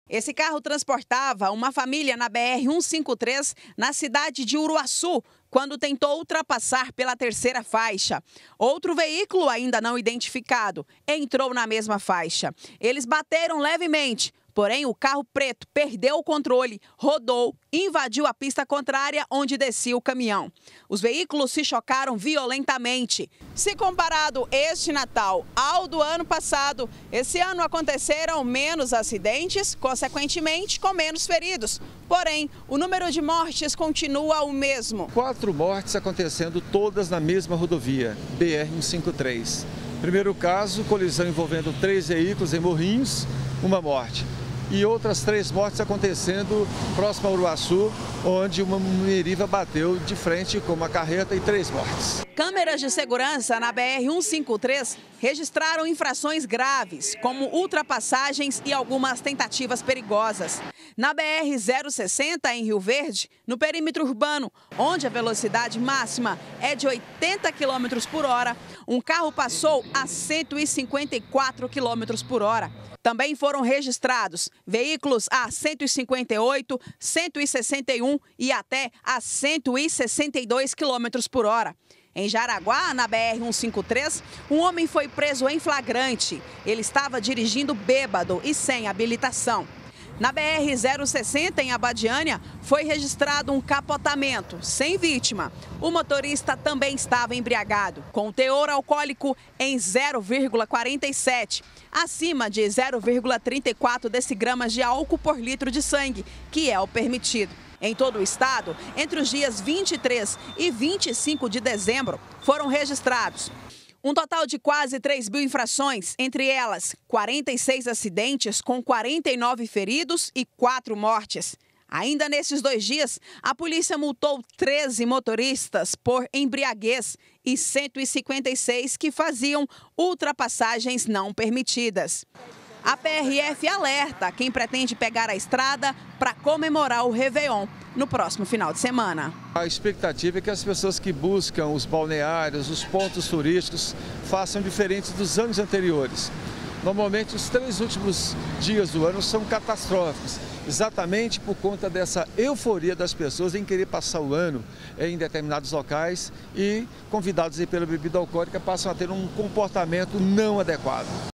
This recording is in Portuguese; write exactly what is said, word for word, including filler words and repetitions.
Esse carro transportava uma família na B R cento e cinquenta e três, na cidade de Uruaçu, quando tentou ultrapassar pela terceira faixa. Outro veículo, ainda não identificado, entrou na mesma faixa. Eles bateram levemente, porém o carro preto perdeu o controle, rodou, invadiu a pista contrária onde descia o caminhão. Os veículos se chocaram violentamente. Se comparado este Natal ao do ano passado, esse ano aconteceram menos acidentes, consequentemente com menos feridos. Porém, o número de mortes continua o mesmo. Quatro mortes acontecendo todas na mesma rodovia, B R cento e cinquenta e três. Primeiro caso, colisão envolvendo três veículos em Morrinhos, uma morte. E outras três mortes acontecendo próximo a Uruaçu, onde uma Meriva bateu de frente com uma carreta e três mortes. Câmeras de segurança na B R cento e cinquenta e três registraram infrações graves, como ultrapassagens e algumas tentativas perigosas. Na B R zero sessenta, em Rio Verde, no perímetro urbano, onde a velocidade máxima é de oitenta quilômetros por hora, um carro passou a cento e cinquenta e quatro quilômetros por hora. Também foram registrados veículos a cento e cinquenta e oito, cento e sessenta e um e até a cento e sessenta e dois quilômetros por hora. Em Jaraguá, na B R cento e cinquenta e três, um homem foi preso em flagrante. Ele estava dirigindo bêbado e sem habilitação. Na B R zero sessenta, em Abadiânia, foi registrado um capotamento, sem vítima. O motorista também estava embriagado, com teor alcoólico em zero vírgula quarenta e sete, acima de zero vírgula trinta e quatro decigramas de álcool por litro de sangue, que é o permitido. Em todo o estado, entre os dias vinte e três e vinte e cinco de dezembro, foram registrados um total de quase três mil infrações, entre elas quarenta e seis acidentes com quarenta e nove feridos e quatro mortes. Ainda nesses dois dias, a polícia multou treze motoristas por embriaguez e cento e cinquenta e seis que faziam ultrapassagens não permitidas. A P R F alerta quem pretende pegar a estrada para comemorar o Réveillon no próximo final de semana. A expectativa é que as pessoas que buscam os balneários, os pontos turísticos, façam diferente dos anos anteriores. Normalmente, os três últimos dias do ano são catastróficos, exatamente por conta dessa euforia das pessoas em querer passar o ano em determinados locais e, convidados aí pela bebida alcoólica, passam a ter um comportamento não adequado.